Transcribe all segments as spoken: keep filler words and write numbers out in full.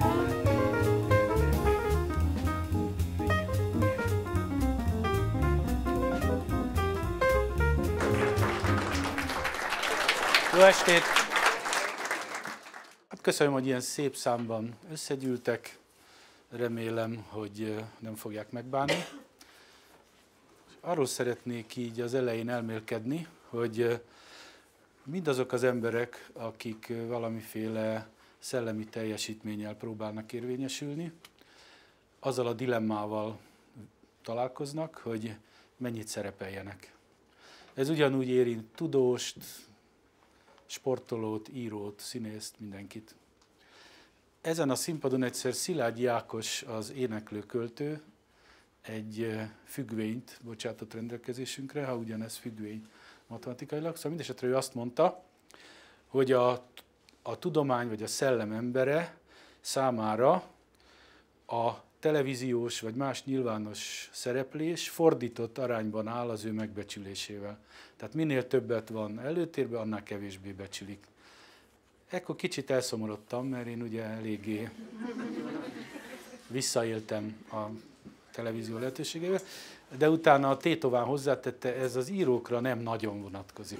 Jó estét! Hát köszönöm, hogy ilyen szép számban összegyűltek. Remélem, hogy nem fogják megbánni. Arról szeretnék így az elején elmélkedni, hogy mindazok az emberek, akik valamiféle szellemi teljesítménnyel próbálnak érvényesülni, azzal a dilemmával találkoznak, hogy mennyit szerepeljenek. Ez ugyanúgy érint tudóst, sportolót, írót, színészt, mindenkit. Ezen a színpadon egyszer Szilágyi Ákos, az éneklő költő, egy függvényt bocsátott rendelkezésünkre, ha ugyanez függvény matematikailag. Szóval mindesetre ő azt mondta, hogy a, a tudomány vagy a szellem embere számára a televíziós vagy más nyilvános szereplés fordított arányban áll az ő megbecsülésével. Tehát minél többet van előtérben, annál kevésbé becsülik. Ekkor kicsit elszomorodtam, mert én ugye eléggé visszaéltem a televízió lehetőségével, de utána a tétován hozzátette, ez az írókra nem nagyon vonatkozik.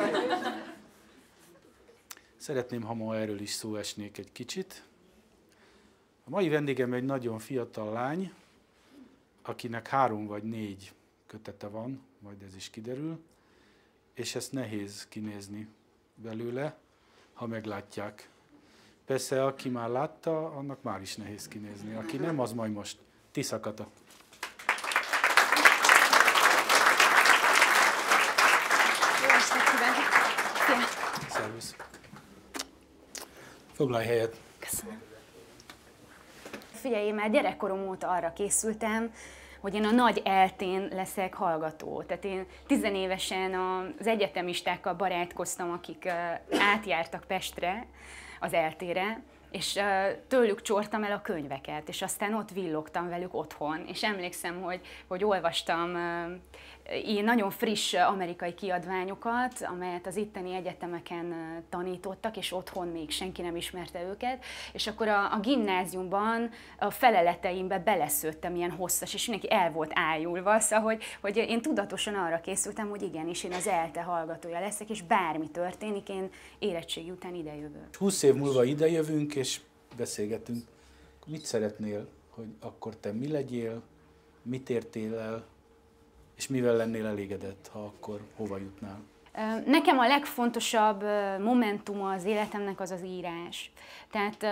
Szeretném, ha ma erről is szó esnék egy kicsit. A mai vendégem egy nagyon fiatal lány, akinek három vagy négy kötete van, majd ez is kiderül, és ezt nehéz kinézni belőle, ha meglátják. Persze, aki már látta, annak már is nehéz kinézni. Aki nem, az majd most. Tisza Kata. Jó estét kívánok! Szervusz. Foglalj helyet. Köszönöm. Figyelj, én már gyerekkorom óta arra készültem, hogy én a nagy eltén leszek hallgató. Tehát én tizenévesen az egyetemistákkal barátkoztam, akik átjártak Pestre, az eltére, és tőlük csortam el a könyveket, és aztán ott villogtam velük otthon. És emlékszem, hogy, hogy olvastam ilyen nagyon friss amerikai kiadványokat, amelyet az itteni egyetemeken tanítottak, és otthon még senki nem ismerte őket. És akkor a, a gimnáziumban a feleleteimbe beleszőttem ilyen hosszas, és mindenki el volt ájulva, szóval, hogy, hogy én tudatosan arra készültem, hogy igenis, én az ELTE hallgatója leszek, és bármi történik, én érettségi után idejövök. húsz év múlva idejövünk, és beszélgetünk. Mit szeretnél, hogy akkor te mi legyél, mit értél el, és mivel lennél elégedett, ha akkor hova jutnál? Nekem a legfontosabb momentuma az életemnek az az írás. Tehát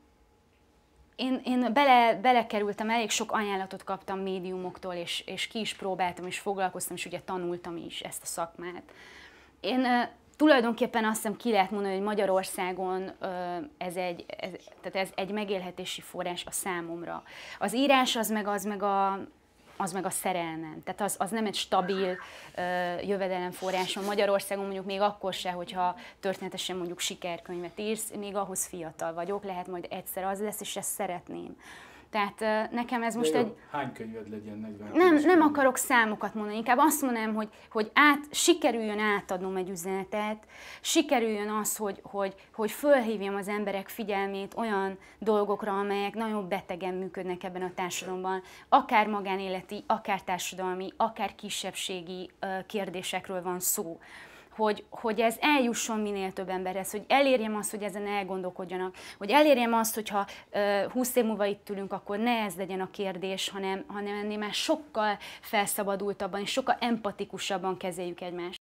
én, én bele, belekerültem, elég sok ajánlatot kaptam médiumoktól, és, és ki is próbáltam, és foglalkoztam, és ugye tanultam is ezt a szakmát. Én tulajdonképpen azt hiszem ki lehet mondani, hogy Magyarországon ez egy, ez, tehát ez egy megélhetési forrás a számomra. Az írás az meg, az meg a az meg a szerelmem. Tehát az, az nem egy stabil uh, jövedelemforrásom. Magyarországon mondjuk még akkor se, hogyha történetesen mondjuk sikerkönyvet írsz, még ahhoz fiatal vagyok, lehet majd egyszer az lesz, és ezt szeretném. Tehát uh, nekem ez most jó, egy... Hány könyved legyen? negyven Nem, nem akarok számokat mondani, inkább azt mondanám, hogy, hogy át, sikerüljön átadnom egy üzenetet, sikerüljön az, hogy, hogy, hogy fölhívjam az emberek figyelmét olyan dolgokra, amelyek nagyon betegen működnek ebben a társadalomban, akár magánéleti, akár társadalmi, akár kisebbségi uh, kérdésekről van szó. Hogy, hogy ez eljusson minél több emberhez, hogy elérjem azt, hogy ezen elgondolkodjanak, hogy elérjem azt, hogyha uh, húsz év múlva itt ülünk, akkor ne ez legyen a kérdés, hanem, hanem ennél már sokkal felszabadultabban és sokkal empatikusabban kezeljük egymást.